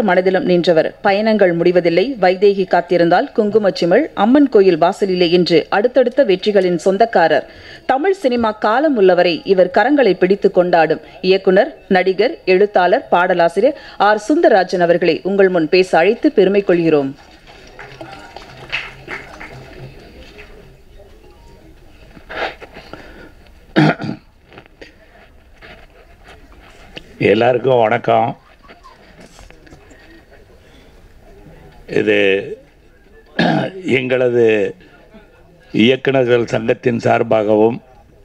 மனதிலும் நின்றவர். பயணங்கள் முடிவதில்லை, வைதேகி காத்திருந்தால் குங்குமச்சிமிழ், அம்மன் கோயில் வாசலிலே என்று அடுத்தடுத்த வெற்றிகளின் சொந்தக்காரர். தமிழ் சினிமா காலம் உள்ளவரை இவர் கரங்களை பிடித்து கொண்டாடும் இயக்குனர், நடிகர், எழுத்தாளர், பாடலாசிரியர் ஆர். சுந்தரராஜன் அவர்களை உங்கள் முன் பேச அழைத்து பெருமை கொள்கிறோம். எல்லாருக்கும் வணக்கம். இது எங்களது இயக்குநர்கள் சங்கத்தின் சார்பாகவும்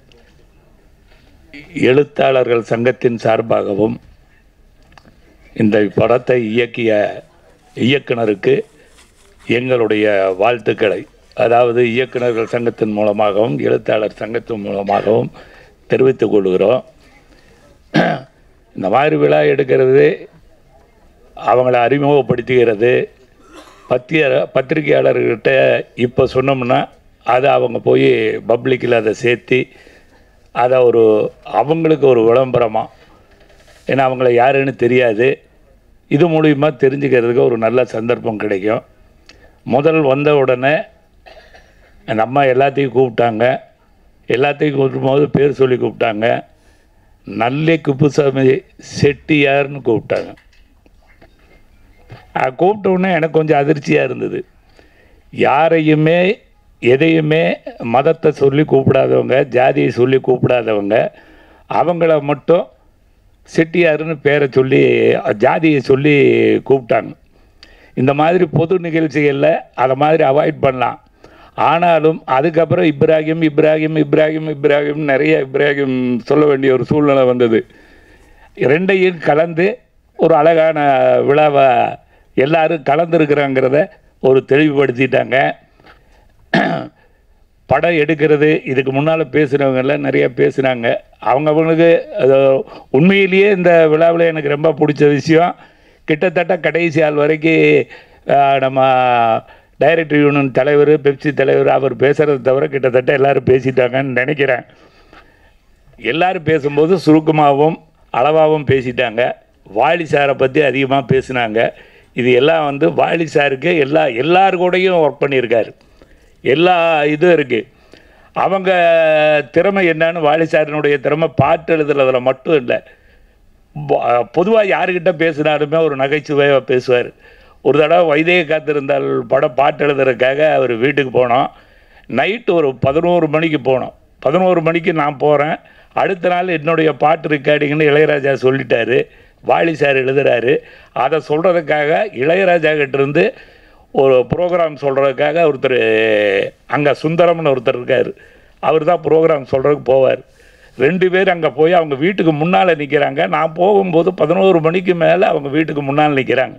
எழுத்தாளர்கள் சங்கத்தின் சார்பாகவும் இந்த படத்தை இயக்கிய இயக்குனருக்கு எங்களுடைய வாழ்த்துக்களை, அதாவது இயக்குநர்கள் சங்கத்தின் மூலமாகவும் எழுத்தாளர் சங்கத்தின் மூலமாகவும் தெரிவித்துக் கொள்கிறோம். இந்த மாதிரி விழா எடுக்கிறது, அவங்கள அறிமுகப்படுத்துகிறது, பத்திரிகையாளர்கிட்ட இப்போ சொன்னோம்னா அதை அவங்க போய் பப்ளிக்கில் அதை சேர்த்து அதை அவங்களுக்கு ஒரு விளம்பரமாக, ஏன்னா அவங்கள யாருன்னு தெரியாது, இது மூலிமா தெரிஞ்சுக்கிறதுக்கு ஒரு நல்ல சந்தர்ப்பம் கிடைக்கும். முதல் வந்த உடனே அந்த அம்மா எல்லாத்தையும் கூப்பிட்டாங்க. எல்லாத்தையும் கூப்பிடும்போது பேர் சொல்லி கூப்பிட்டாங்க. நல்ல குப்புசாமி செட்டியார்னு கூப்பிட்டாங்க. கூப்பிட்டோன்னே எனக்கு கொஞ்சம் அதிர்ச்சியாக இருந்தது. யாரையுமே எதையுமே மதத்தை சொல்லி கூப்பிடாதவங்க, ஜாதியை சொல்லி கூப்பிடாதவங்க, அவங்கள மட்டும் செட்டியாருன்னு பேரை சொல்லி ஜாதியை சொல்லி கூப்பிட்டாங்க. இந்த மாதிரி பொது நிகழ்ச்சிகளில் அதை மாதிரி அவாய்ட் பண்ணலாம். ஆனாலும் அதுக்கப்புறம் இப்ராஹிம் இப்ராஹிம் இப்ராஹிம் இப்ராஹிம் நிறைய இப்ராஹிம் சொல்ல வேண்டிய ஒரு சூழ்நிலை வந்தது. ரெண்டையும் கலந்து ஒரு அழகான விழாவை எல்லாரும் கலந்துருக்குறாங்கிறத ஒரு தெளிவுபடுத்திட்டாங்க. படம் எடுக்கிறது, இதுக்கு முன்னால் பேசுகிறவங்கெல்லாம் நிறைய பேசுனாங்க. அவங்களுக்கு உண்மையிலேயே இந்த விழாவில் எனக்கு ரொம்ப பிடிச்ச விஷயம், கிட்டத்தட்ட கடைசி ஆள் வரைக்கும் நம்ம டைரக்டர் யூனியன் தலைவர், பெப்சி தலைவர் அவர் பேசுகிறத தவிர கிட்டத்தட்ட எல்லோரும் பேசிட்டாங்கன்னு நினைக்கிறேன். எல்லோரும் பேசும்போது சுருக்கமாகவும் அளவாகவும் பேசிட்டாங்க. வாலி சாரை பற்றி அதிகமாக பேசினாங்க. இது எல்லாம் வாலி சாருக்கு எல்லாருக்கூடையும் ஒர்க் பண்ணியிருக்காரு. எல்லா இதுவும் இருக்குது. அவங்க திறமை என்னன்னு, வாலி சாரினுடைய திறமை பாட்டு எழுதுறதுல மட்டும் இல்லை, பொதுவாக யாருக்கிட்ட பேசினாலுமே ஒரு நகைச்சுவையாக பேசுவார். ஒரு தடவை வைதேகி காத்திருந்தால் படம் பாட்டு எழுதுறதுக்காக அவர் வீட்டுக்கு போனோம். நைட்டு ஒரு 11 மணிக்கு போனோம். 11 மணிக்கு நான் போகிறேன். அடுத்த நாள் என்னுடைய பாட்டு ரெக்கார்டிங்னு இளையராஜா சொல்லிட்டாரு. வாலி சார் எழுதுகிறாரு. அதை சொல்கிறதுக்காக இளையராஜா கிட்டேருந்து ஒரு ப்ரோக்ராம் சொல்கிறதுக்காக ஒருத்தர் அங்கே சுந்தரம்னு ஒருத்தர் இருக்கார். அவர் தான் ப்ரோக்ராம் சொல்கிறதுக்கு போவார். 2 பேர் அங்கே போய் அவங்க வீட்டுக்கு முன்னால் நிற்கிறாங்க. நான் போகும்போது 11 மணிக்கு மேலே அவங்க வீட்டுக்கு முன்னால் நிற்கிறாங்க.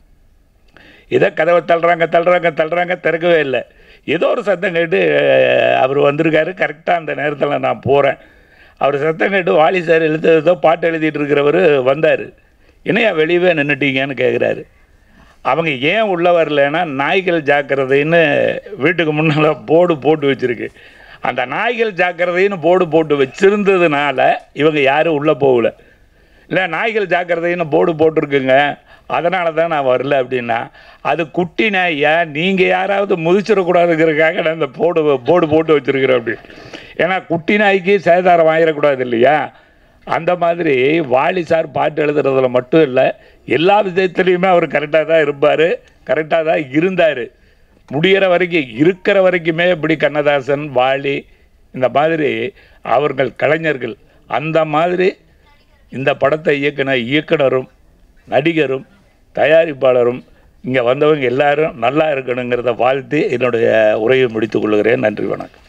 இதை கதவை தள்ளுறாங்க, திறக்கவே இல்லை. ஏதோ ஒரு சத்தம் கேட்டு அவர் வந்திருக்காரு. கரெக்டாக அந்த நேரத்தில் நான் போகிறேன். அவர் சத்தம் கேட்டு வாலி சார் ஏதோ பாட்டு எழுதிட்டு இருக்கிறவர் வந்தார். என்னையா வெளியவே நின்றுட்டீங்கன்னு கேட்குறாரு. அவங்க ஏன் உள்ளே வரலன்னா, நாய்கள் ஜாக்கிரதைன்னு வீட்டுக்கு முன்னால் போர்டு போட்டு வச்சுருக்கு. அந்த நாய்கள் ஜாக்கிரதைன்னு போர்டு போட்டு வச்சுருந்ததுனால இவங்க யாரும் உள்ளே போகல. இல்லை, நாய்கள் ஜாக்கிரதைன்னு போர்டு போட்டிருக்குங்க, அதனால தான் நான் வரல அப்படின்னா, அது குட்டி நாயா, நீங்கள் யாராவது முதிச்சிடக்கூடாதுங்கிறதுக்காக நான் இந்த போர்டு போட்டு வச்சுருக்கிறேன் அப்படி. ஏன்னா குட்டி நாய்க்கு சேதாரம் வாங்கிடக்கூடாது இல்லையா? அந்த மாதிரி வாலி சார் பாட்டு எழுதுறதுல மட்டும் இல்லை, எல்லா விதத்துலேயுமே அவர் கரெக்டாக தான் இருப்பார், கரெக்டாக தான் இருந்தார். முடிகிற வரைக்கும், இருக்கிற வரைக்குமே இப்படி கண்ணதாசன், வாலி, இந்த மாதிரி அவர்கள் கலைஞர்கள். அந்த மாதிரி இந்த படத்தை இயக்குனரும் நடிகரும் தயாரிப்பாளரும் இங்கே வந்தவங்க எல்லாரும் நல்லா இருக்கணுங்கிறத வாழ்த்து என்னுடைய உரையை முடித்துக் கொள்கிறேன். நன்றி, வணக்கம்.